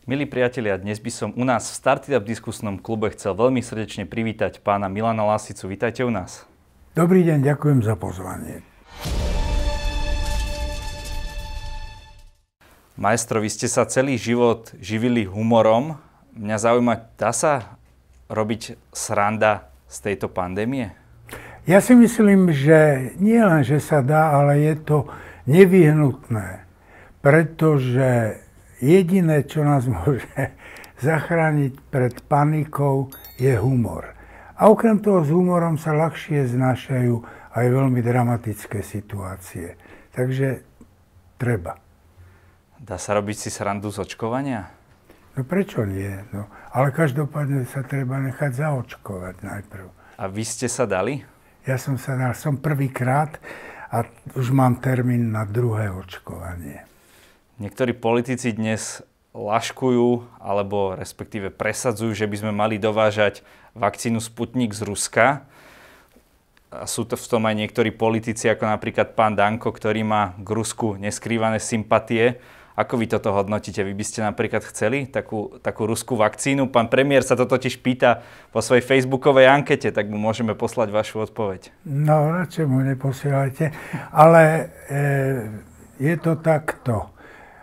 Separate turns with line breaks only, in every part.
Milí priatelia, dnes by som u nás v Startup diskusnom klube chcel veľmi srdečne privítať pána Milana Lasicu. Vítajte u nás.
Dobrý deň, ďakujem za pozvanie.
Maestro, vy ste sa celý život živili humorom. Mňa zaujíma, dá sa robiť sranda z tejto pandémie?
Ja si myslím, že nie len, že sa dá, ale je to nevyhnutné, pretože jediné, čo nás môže zachrániť pred panikou, je humor. A okrem toho s humorom sa ľahšie znášajú aj veľmi dramatické situácie. Takže treba.
Dá sa robiť si srandu z očkovania?
No prečo nie? No, ale každopádne sa treba nechať zaočkovať najprv.
A vy ste sa dali?
Ja som sa dal, som prvýkrát a už mám termín na druhé očkovanie.
Niektorí politici dnes laškujú, alebo respektíve presadzujú, že by sme mali dovážať vakcínu Sputnik z Ruska. A sú to v tom aj niektorí politici, ako napríklad pán Danko, ktorý má k Rusku neskrývané sympatie. Ako vy toto hodnotíte? Vy by ste napríklad chceli takú ruskú vakcínu? Pán premiér sa to totiž pýta vo svojej facebookovej ankete, tak mu môžeme poslať vašu odpoveď.
No, radšej mu neposielajte. Ale je to takto.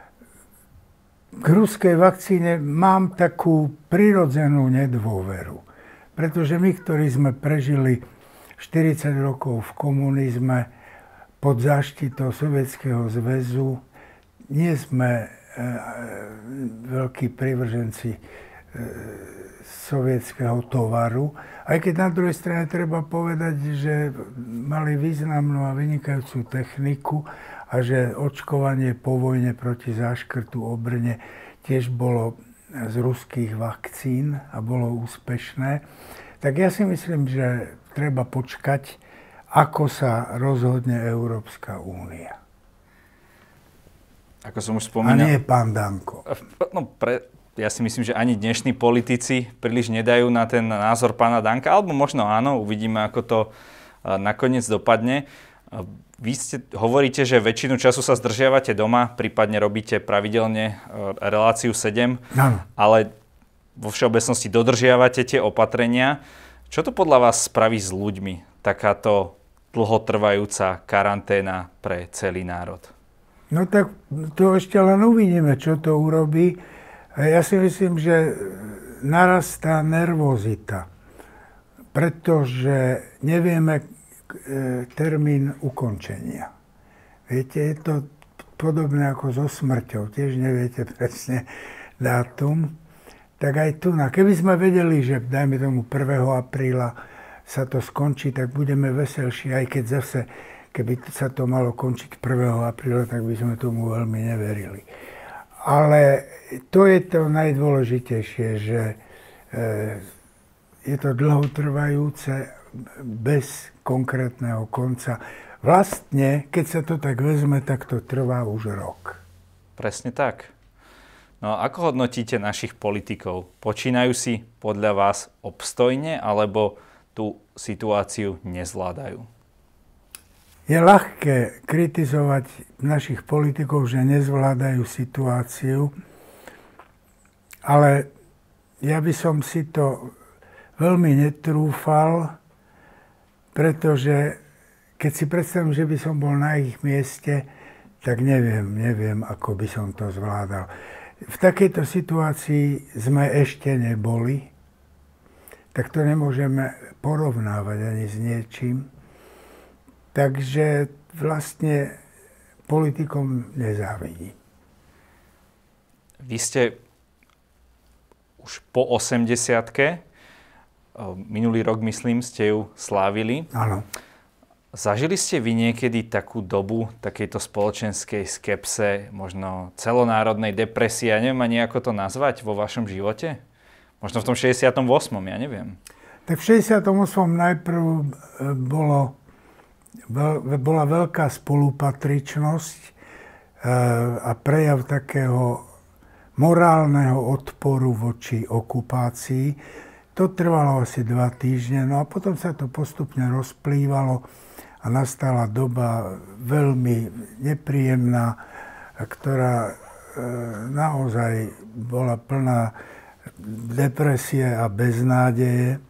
K ruskej vakcíne mám takú prirodzenú nedôveru. Pretože my, ktorí sme prežili 40 rokov v komunizme pod záštitou Sovietskeho zväzu, nie sme veľkí privrženci sovietskeho tovaru. Aj keď na druhej strane treba povedať, že mali významnú a vynikajúcu techniku a že očkovanie po vojne proti záškrtu o Brne tiež bolo z ruských vakcín a bolo úspešné. Tak ja si myslím, že treba počkať, ako sa rozhodne Európska únia.
Ako som už spomínal.
A nie pán Danko.
No, ja si myslím, že ani dnešní politici príliš nedajú na ten názor pána Danka, alebo možno áno, uvidíme, ako to nakoniec dopadne. Vy hovoríte, že väčšinu času sa zdržiavate doma, prípadne robíte pravidelne reláciu 7, ale vo všeobecnosti dodržiavate tie opatrenia. Čo to podľa vás spraví s ľuďmi, takáto dlhotrvajúca karanténa pre celý národ?
No tak to ešte len uvidíme, čo to urobí. Ja si myslím, že narastá nervozita, pretože nevieme termín ukončenia. Viete, je to podobné ako so smrťou, tiež neviete presne dátum. Tak aj tu, keby sme vedeli, že dajme tomu 1. apríla sa to skončí, tak budeme veselší, aj keď zase, keby sa to malo končiť 1. apríla, tak by sme tomu veľmi neverili. Ale to je to najdôležitejšie, že je to dlhotrvajúce, bez konkrétneho konca. Vlastne, keď sa to tak vezme, tak to trvá už rok.
Presne tak. No a ako hodnotíte našich politikov? Počínajú si podľa vás obstojne, alebo tú situáciu nezvládajú?
Je ľahké kritizovať našich politikov, že nezvládajú situáciu, ale ja by som si to veľmi netrúfal, pretože keď si predstavím, že by som bol na ich mieste, tak neviem, ako by som to zvládal. V takejto situácii sme ešte neboli, tak to nemôžeme porovnávať ani s niečím. Takže vlastne politikom nezávidí.
Vy ste už po 80-ke, minulý rok, myslím, ste ju slávili.
Áno.
Zažili ste vy niekedy takú dobu takejto spoločenskej skepse, možno celonárodnej depresie, ja neviem ani ako to nazvať vo vašom živote? Možno v tom 68., ja neviem.
Tak v 68. najprv bola veľká spolupatričnosť a prejav takého morálneho odporu voči okupácii. To trvalo asi 2 týždne, no a potom sa to postupne rozplývalo a nastala doba veľmi nepríjemná, ktorá naozaj bola plná depresie a beznádeje.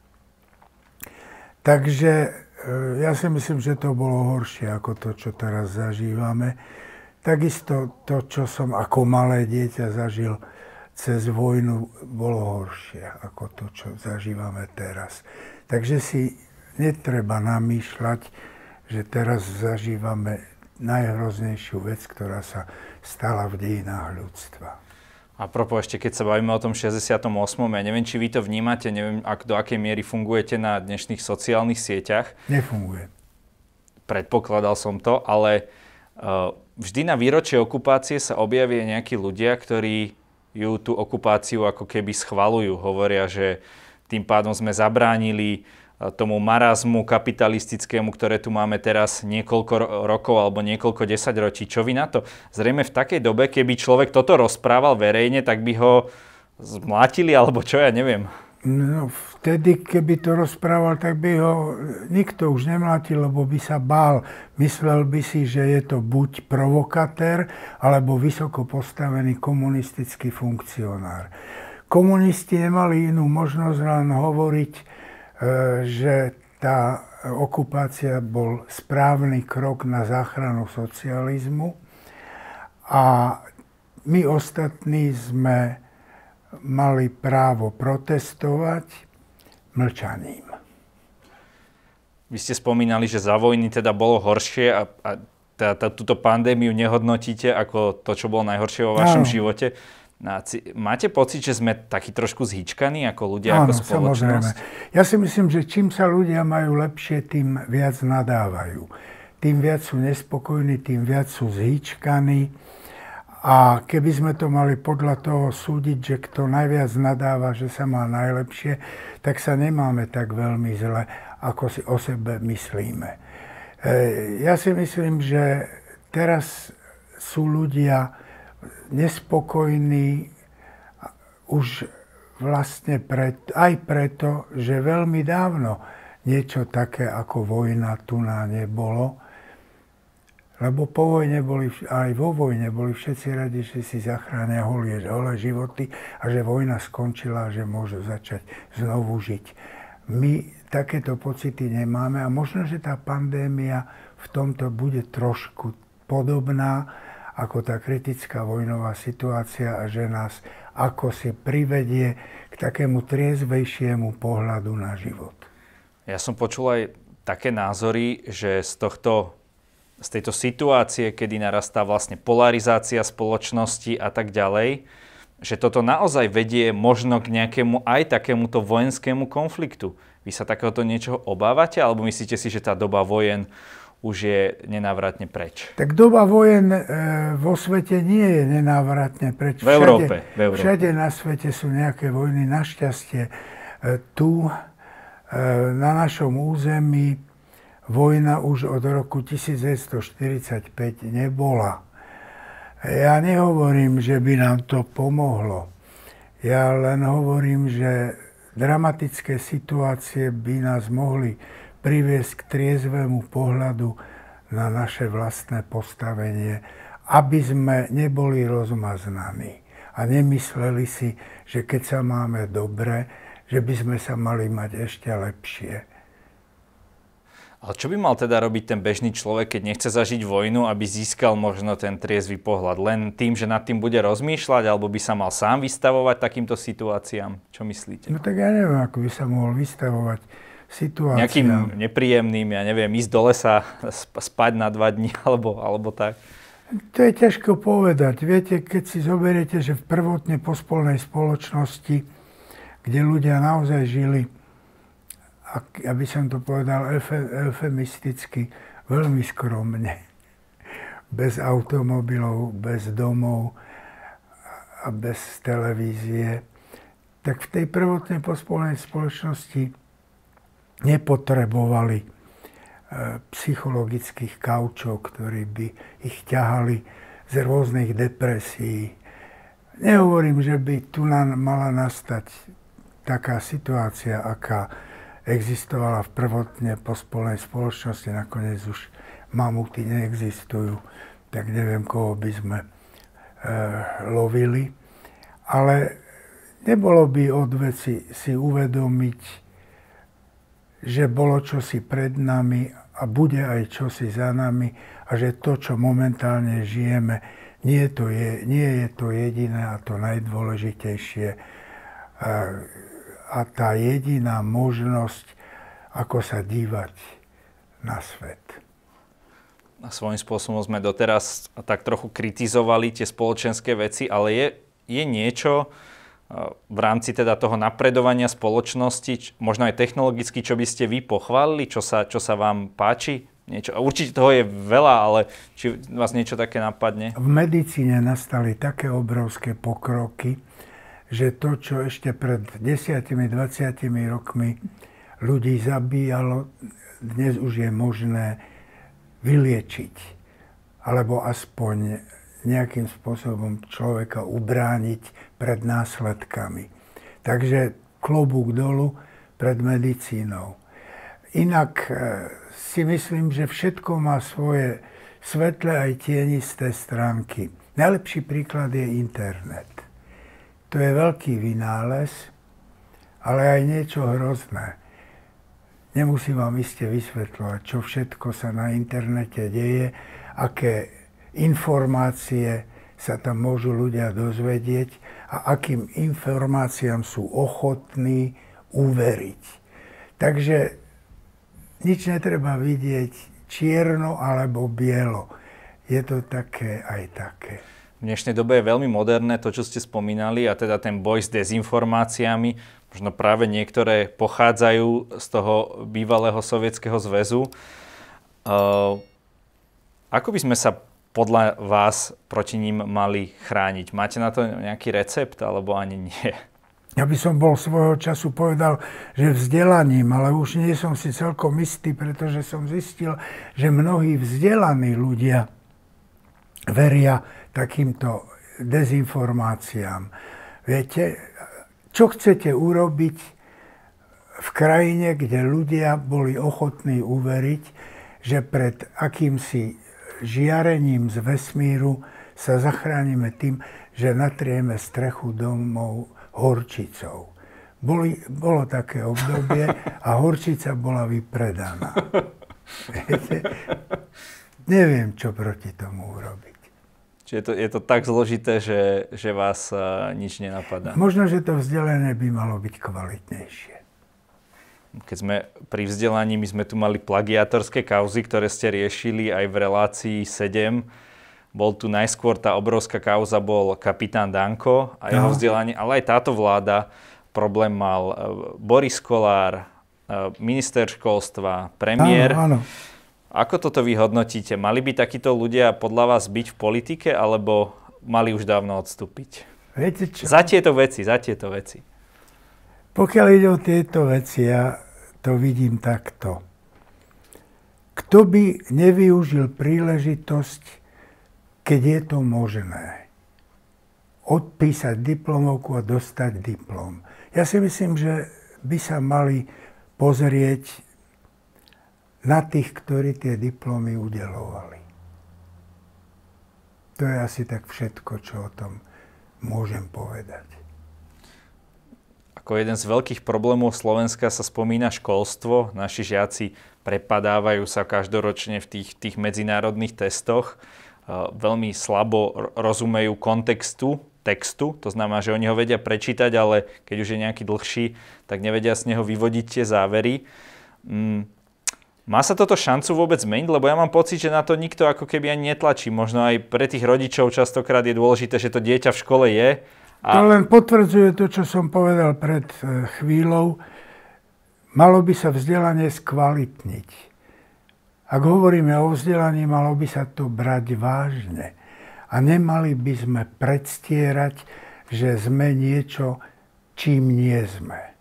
Takže ja si myslím, že to bolo horšie ako to, čo teraz zažívame. Takisto to, čo som ako malé dieťa zažil cez vojnu, bolo horšie ako to, čo zažívame teraz. Takže si netreba namýšľať, že teraz zažívame najhroznejšiu vec, ktorá sa stala v dejinách ľudstva.
A propos, ešte keď sa bavíme o tom 68. Ja neviem, či vy to vnímate, neviem, do akej miery fungujete na dnešných sociálnych sieťach.
Nefunguje.
Predpokladal som to, ale vždy na výročie okupácie sa objavia nejakí ľudia, ktorí ju tú okupáciu ako keby schvaľujú. Hovoria, že tým pádom sme zabránili tomu marazmu kapitalistickému, ktoré tu máme teraz niekoľko rokov alebo niekoľko desaťročí. Čo vy na to? Zrejme v takej dobe, keby človek toto rozprával verejne, tak by ho zmlátili, alebo čo, ja neviem.
No, vtedy, keby to rozprával, tak by ho nikto už nemlátil, lebo by sa bál. Myslel by si, že je to buď provokatér, alebo vysoko postavený komunistický funkcionár. Komunisti nemali inú možnosť len hovoriť, že tá okupácia bol správny krok na záchranu socializmu a my ostatní sme mali právo protestovať mlčaním.
Vy ste spomínali, že za vojny teda bolo horšie a túto pandémiu nehodnotíte ako to, čo bolo najhoršie vo vašom živote. Máte pocit, že sme takí trošku zhyčkaní ako ľudia, ako spoločnosť?
Samozrejme. Ja si myslím, že čím sa ľudia majú lepšie, tým viac nadávajú. Tým viac sú nespokojní, tým viac sú zhyčkaní. A keby sme to mali podľa toho súdiť, že kto najviac nadáva, že sa má najlepšie, tak sa nemáme tak veľmi zle, ako si o sebe myslíme. Ja si myslím, že teraz sú ľudia nespokojní už vlastne aj preto, že veľmi dávno niečo také ako vojna tu nebolo. Lebo po vojne aj vo vojne boli všetci radi, že si zachránia holé životy a že vojna skončila a že môžu začať znovu žiť. My takéto pocity nemáme a možno, že tá pandémia v tomto bude trošku podobná ako tá kritická vojnová situácia a že nás ako si privedie k takému triezvejšiemu pohľadu na život.
Ja som počul aj také názory, že z tejto situácie, kedy narastá vlastne polarizácia spoločnosti a tak ďalej, že toto naozaj vedie možno k nejakému aj takémuto vojenskému konfliktu. Vy sa takéhoto niečoho obávate, alebo myslíte si, že tá doba vojen už je nenávratne preč? Tak
doba vojen vo svete nie je nenávratne preč.
V Európe.
Všade na svete sú nejaké vojny. Našťastie tu na našom území vojna už od roku 1945 nebola. Ja nehovorím, že by nám to pomohlo. Ja len hovorím, že dramatické situácie by nás mohli priviesť k triezvému pohľadu na naše vlastné postavenie, aby sme neboli rozmaznaní a nemysleli si, že keď sa máme dobre, že by sme sa mali mať ešte lepšie.
Ale čo by mal teda robiť ten bežný človek, keď nechce zažiť vojnu, aby získal možno ten triezvy pohľad? Len tým, že nad tým bude rozmýšľať, alebo by sa mal sám vystavovať takýmto situáciám? Čo myslíte?
No tak ja neviem, ako by sa mohol vystavovať situáciám.
Nejakým nepríjemným, ja neviem, ísť do lesa, spať na 2 dní, alebo tak?
To je ťažko povedať. Viete, keď si zoberiete, že v prvotne pospolnej spoločnosti, kde ľudia naozaj žili, aby som to povedal eufemisticky, veľmi skromne, bez automobilov, bez domov a bez televízie, tak v tej prvotnej pospolnej spoločnosti nepotrebovali psychologických kaučov, ktorí by ich ťahali z rôznych depresií. Nehovorím, že by tu mala nastať taká situácia, aká existovala v prvotne pospolnej spoločnosti, nakoniec už mamuty neexistujú, tak neviem, koho by sme lovili. Ale nebolo by od veci si uvedomiť, že bolo čosi pred nami a bude aj čosi za nami a že to, čo momentálne žijeme, nie je to jediné a to najdôležitejšie a tá jediná možnosť, ako sa dívať na svet.
A svojím spôsobom sme doteraz tak trochu kritizovali tie spoločenské veci, ale je niečo v rámci teda toho napredovania spoločnosti, možno aj technologicky, čo by ste vy pochválili, čo sa vám páči? Niečo. Určite toho je veľa, ale či vás niečo také napadne?
V medicíne nastali také obrovské pokroky, že to, čo ešte pred 10-20 rokmi ľudí zabíjalo, dnes už je možné vyliečiť. Alebo aspoň nejakým spôsobom človeka ubrániť pred následkami. Takže klobúk dolu pred medicínou. Inak si myslím, že všetko má svoje svetlé aj tienisté stránky. Najlepší príklad je internet. To je veľký vynález, ale aj niečo hrozné. Nemusím vám iste vysvetľovať, čo všetko sa na internete deje, aké informácie sa tam môžu ľudia dozvedieť a akým informáciám sú ochotní uveriť. Takže nič netreba vidieť čierno alebo bielo. Je to také aj také.
V dnešnej dobe je veľmi moderné to, čo ste spomínali, a teda ten boj s dezinformáciami. Možno práve niektoré pochádzajú z toho bývalého Sovietskeho zväzu. Ako by sme sa podľa vás proti ním mali chrániť? Máte na to nejaký recept, alebo ani nie?
Ja by som bol svojho času povedal, že vzdelaním, ale už nie som si celkom istý, pretože som zistil, že mnohí vzdelaní ľudia veria takýmto dezinformáciám. Viete, čo chcete urobiť v krajine, kde ľudia boli ochotní uveriť, že pred akýmsi žiarením z vesmíru sa zachránime tým, že natrieme strechu domov horčicou. Bolo také obdobie a horčica bola vypredaná. Viete? Neviem, čo proti tomu urobiť.
Čiže je to tak zložité, že vás nič nenapadá.
Možno, že to vzdelanie by malo byť kvalitnejšie.
Keď sme pri vzdelaní, my sme tu mali plagiátorské kauzy, ktoré ste riešili aj v relácii 7. Bol tu najskôr tá obrovská kauza, bol kapitán Danko a jeho vzdelanie, ale aj táto vláda problém mal Boris Kollár, minister školstva, premiér.
Áno.
Ako toto vy hodnotíte? Mali by takíto ľudia podľa vás byť v politike, alebo mali už dávno odstúpiť?
Viete čo?
Za tieto veci.
Pokiaľ ide o tieto veci, ja to vidím takto. Kto by nevyužil príležitosť, keď je to možné, odpísať diplomovku a dostať diplom? Ja si myslím, že by sa mali pozrieť na tých, ktorí tie diplomy udeľovali. To je asi tak všetko, čo o tom môžem povedať.
Ako jeden z veľkých problémov Slovenska sa spomína školstvo. Naši žiaci prepadávajú sa každoročne v tých medzinárodných testoch. Veľmi slabo rozumejú textu. To znamená, že oni ho vedia prečítať, ale keď už je nejaký dlhší, tak nevedia z neho vyvodiť tie závery. Má sa toto šancu vôbec zmeniť? Lebo ja mám pocit, že na to nikto ako keby ani netlačí. Možno aj pre tých rodičov častokrát je dôležité, že to dieťa v škole je.
To len potvrdzuje to, čo som povedal pred chvíľou. Malo by sa vzdelanie skvalitniť. Ak hovoríme o vzdelaní, malo by sa to brať vážne. A nemali by sme predstierať, že sme niečo, čím nie sme.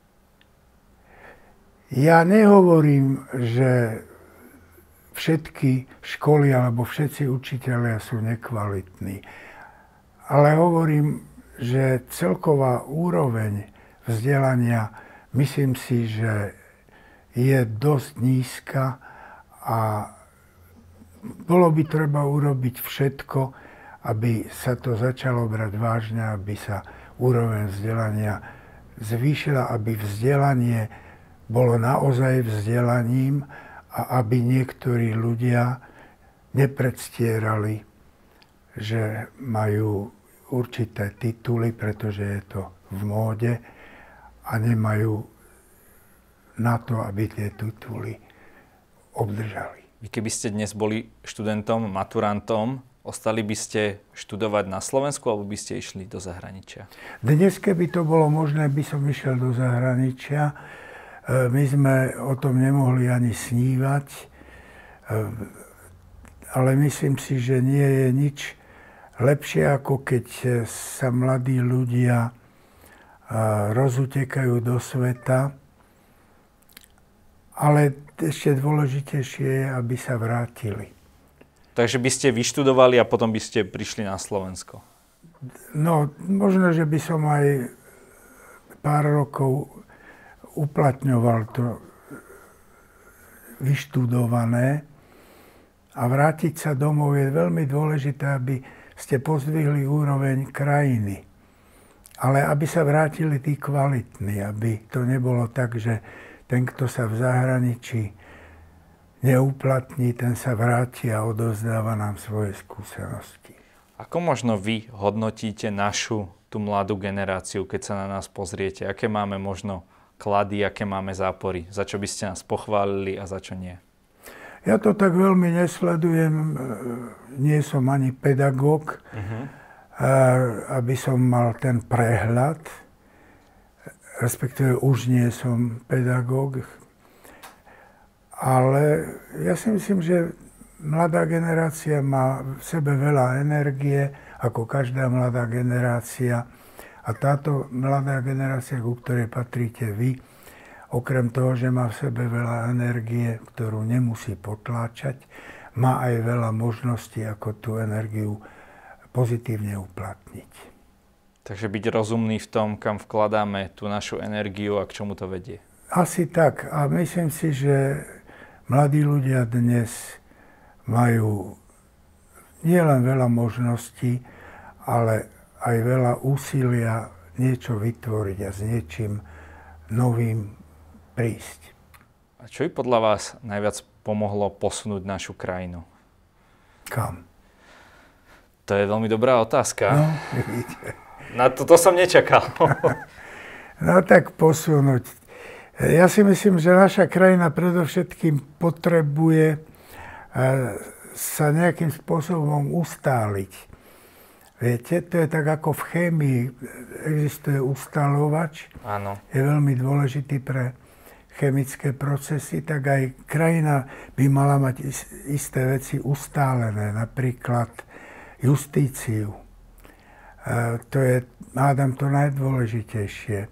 Ja nehovorím, že všetky školy alebo všetci učitelia sú nekvalitní. Ale hovorím, že celková úroveň vzdelania, myslím si, že je dosť nízka a bolo by treba urobiť všetko, aby sa to začalo brať vážne, aby sa úroveň vzdelania zvýšila, aby vzdelanie bolo naozaj vzdelaním a aby niektorí ľudia nepredstierali, že majú určité tituly, pretože je to v móde a nemajú na to, aby tie tituly obdržali.
Vy keby ste dnes boli študentom, maturantom, ostali by ste študovať na Slovensku, alebo by ste išli do zahraničia?
Dnes, keby to bolo možné, by som išiel do zahraničia. My sme o tom nemohli ani snívať, ale myslím si, že nie je nič lepšie, ako keď sa mladí ľudia rozutekajú do sveta. Ale ešte dôležitejšie je, aby sa vrátili.
Takže by ste vyštudovali a potom by ste prišli na Slovensko?
No, možno, že by som aj pár rokov uplatňoval to vyštudované a vrátiť sa domov je veľmi dôležité, aby ste pozdvihli úroveň krajiny. Ale aby sa vrátili tí kvalitní, aby to nebolo tak, že ten, kto sa v zahraničí neuplatní, ten sa vráti a odovzdáva nám svoje skúsenosti.
Ako možno vy hodnotíte našu, tú mladú generáciu, keď sa na nás pozriete? Aké máme možno klady, aké máme zápory? Za čo by ste nás pochválili a za čo nie?
Ja to tak veľmi nesledujem. Nie som ani pedagóg, aby som mal ten prehľad. Respektíve už nie som pedagóg. Ale ja si myslím, že mladá generácia má v sebe veľa energie, ako každá mladá generácia. A táto mladá generácia, ku ktorej patríte vy, okrem toho, že má v sebe veľa energie, ktorú nemusí potláčať, má aj veľa možností, ako tú energiu pozitívne uplatniť.
Takže byť rozumný v tom, kam vkladáme tú našu energiu a k čomu to vedie.
Asi tak. A myslím si, že mladí ľudia dnes majú nielen veľa možností, ale aj veľa úsilia niečo vytvoriť a s niečím novým prísť.
A čo by podľa vás najviac pomohlo posunúť našu krajinu?
Kam?
To je veľmi dobrá otázka.
No, vidíte.
Na to som nečakal.
No tak posunúť. Ja si myslím, že naša krajina predovšetkým potrebuje sa nejakým spôsobom ustáliť. Viete, to je tak ako v chémii. Existuje ustáľovač.
Áno.
Je veľmi dôležitý pre chemické procesy, tak aj krajina by mala mať isté veci ustálené, napríklad justíciu. To je, hádam, to najdôležitejšie.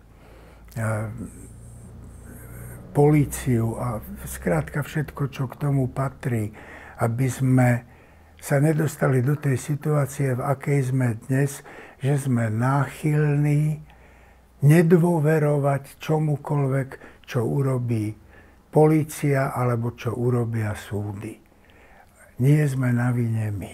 Políciu a skrátka všetko, čo k tomu patrí, aby sme sa nedostali do tej situácie, v akej sme dnes, že sme náchylní nedôverovať čomukoľvek, čo urobí polícia alebo čo urobia súdy. Nie sme na vine my.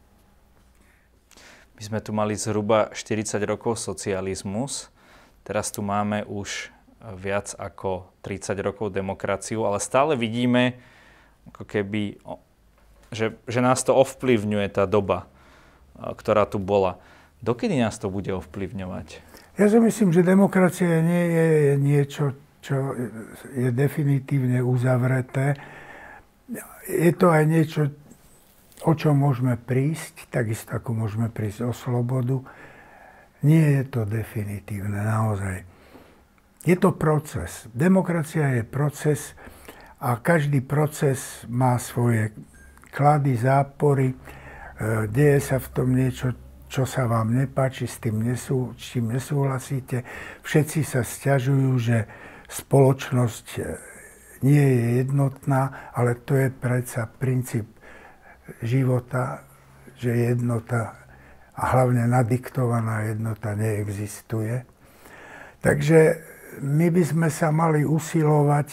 My sme tu mali zhruba 40 rokov socializmus, teraz tu máme už viac ako 30 rokov demokraciu, ale stále vidíme, ako keby, že nás to ovplyvňuje tá doba, ktorá tu bola. Dokedy nás to bude ovplyvňovať?
Ja si myslím, že demokracia nie je niečo, čo je definitívne uzavreté. Je to aj niečo, o čom môžeme prísť, takisto ako môžeme prísť o slobodu. Nie je to definitívne, naozaj. Je to proces. Demokracia je proces a každý proces má svoje klady, zápory. Deje sa v tom niečo, čo sa vám nepáči, s čím nesúhlasíte. Všetci sa sťažujú, že spoločnosť nie je jednotná, ale to je predsa princíp života, že jednota a hlavne nadiktovaná jednota neexistuje. Takže my by sme sa mali usilovať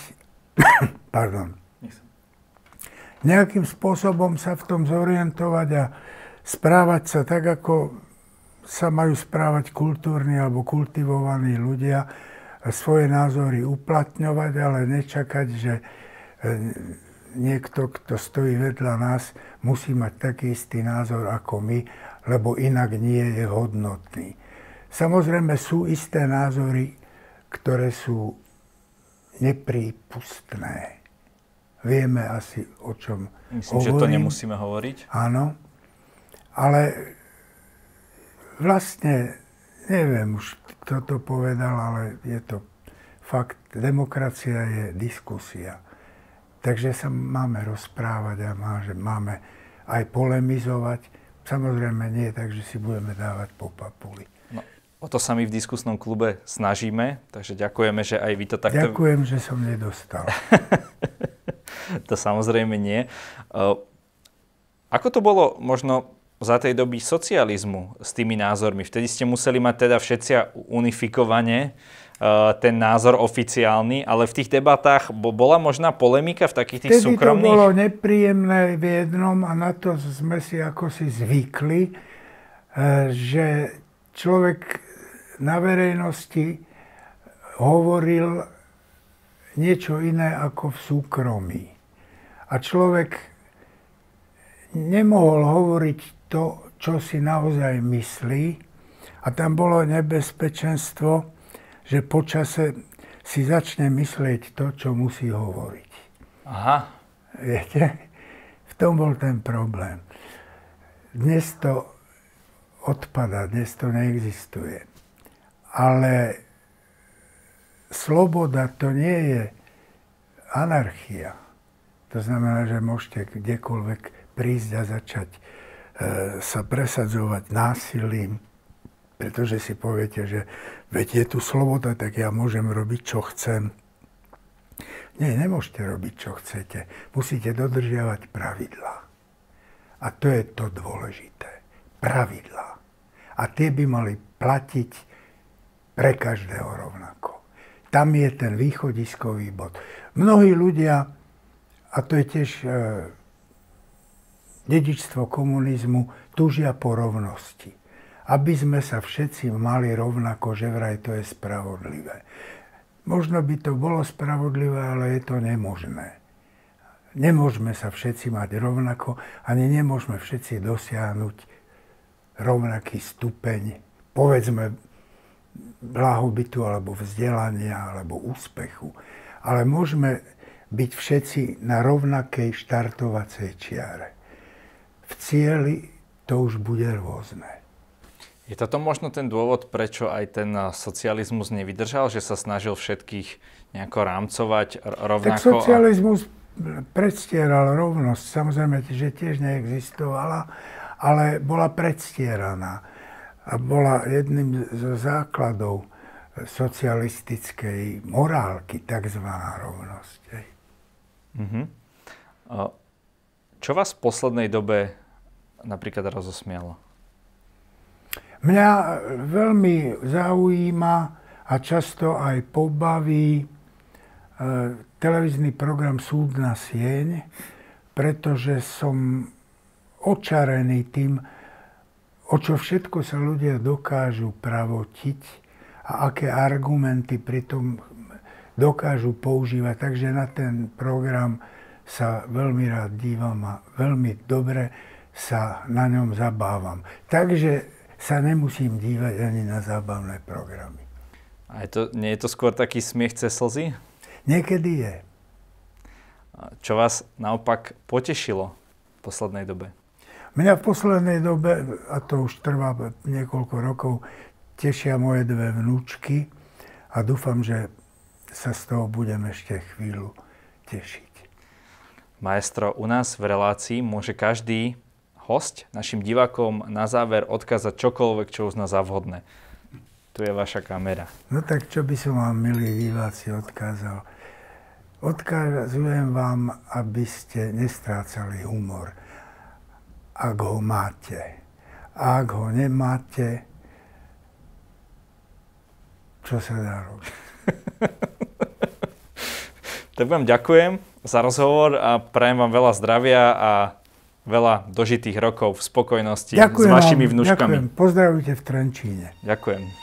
nejakým spôsobom sa v tom zorientovať a správať sa tak, ako sa majú správať kultúrni alebo kultivovaní ľudia, svoje názory uplatňovať, ale nečakať, že niekto, kto stojí vedľa nás, musí mať taký istý názor ako my, lebo inak nie je hodnotný. Samozrejme sú isté názory, ktoré sú neprípustné. Vieme asi, o čom
Myslím,
hovorím.
že to nemusíme hovoriť.
Áno, ale vlastne, neviem už, kto to povedal, ale je to fakt, demokracia je diskusia. Takže sa máme rozprávať a máme aj polemizovať. Samozrejme nie, takže si budeme dávať po papuli.
No, o to sa my v diskusnom klube snažíme, takže ďakujeme, že aj vy to takto...
Ďakujem, že som nedostal.
To samozrejme nie. Ako to bolo možno za tej doby socializmu s tými názormi? Vtedy ste museli mať teda všetci unifikovane ten názor oficiálny, ale v tých debatách bola možná polemika v takých tých súkromných?
Vtedy to bolo nepríjemné v jednom a na to sme si ako si zvykli, že človek na verejnosti hovoril niečo iné ako v súkromí. A človek nemohol hovoriť to, čo si naozaj myslí. A tam bolo nebezpečenstvo, že počase si začne myslieť to, čo musí hovoriť.
Aha.
Viete? V tom bol ten problém. Dnes to odpada, dnes to neexistuje. Ale sloboda to nie je anarchia. To znamená, že môžete kdekoľvek prísť a začať sa presadzovať násilím, pretože si poviete, že veď je tu sloboda, tak ja môžem robiť, čo chcem. Nie, nemôžete robiť, čo chcete. Musíte dodržiavať pravidlá. A to je to dôležité. Pravidlá. A tie by mali platiť pre každého rovnako. Tam je ten východiskový bod. Mnohí ľudia, a to je tiež dedičstvo komunizmu, túžia po rovnosti. Aby sme sa všetci mali rovnako, že vraj to je spravodlivé. Možno by to bolo spravodlivé, ale je to nemožné. Nemôžeme sa všetci mať rovnako, ani nemôžeme všetci dosiahnuť rovnaký stupeň, povedzme, blahobytu, alebo vzdelania, alebo úspechu. Ale môžeme byť všetci na rovnakej štartovacej čiare. V cieli to už bude rôzne.
Je toto možno ten dôvod, prečo aj ten socializmus nevydržal, že sa snažil všetkých nejako rámcovať rovnako?
Tak socializmus predstieral rovnosť. Samozrejme, že tiež neexistovala, ale bola predstieraná. A bola jedným zo základov socialistickej morálky, takzvaná rovnosť.
Uh-huh. Čo vás v poslednej dobe napríklad rozosmialo?
Mňa veľmi zaujíma a často aj pobaví televízny program Súdna sieň, pretože som očarený tým, o čo všetko sa ľudia dokážu pravotiť a aké argumenty pritom dokážu používať. Takže na ten program sa veľmi rád dívam a veľmi dobre sa na ňom zabávam. Takže sa nemusím dívať ani na zábavné programy.
A nie je to skôr taký smiech cez slzy?
Niekedy je.
Čo vás naopak potešilo v poslednej dobe?
Mňa v poslednej dobe, a to už trvá niekoľko rokov, tešia moje dve vnúčky a dúfam, že sa z toho budem ešte chvíľu tešiť.
Maestro, u nás v relácii môže každý hosť našim divákom na záver odkázať čokoľvek, čo uzná za vhodné. Tu je vaša kamera.
No tak čo by som vám, milí diváci, odkázal? Odkazujem vám, aby ste nestrácali humor, ak ho máte. A ak ho nemáte, čo sa dá robiť?
Tak vám ďakujem za rozhovor a prajem vám veľa zdravia a veľa dožitých rokov v spokojnosti
Ďakujem
s vašimi
vám,
vnučkami.
Ďakujem, pozdravujte v Trenčíne.
Ďakujem.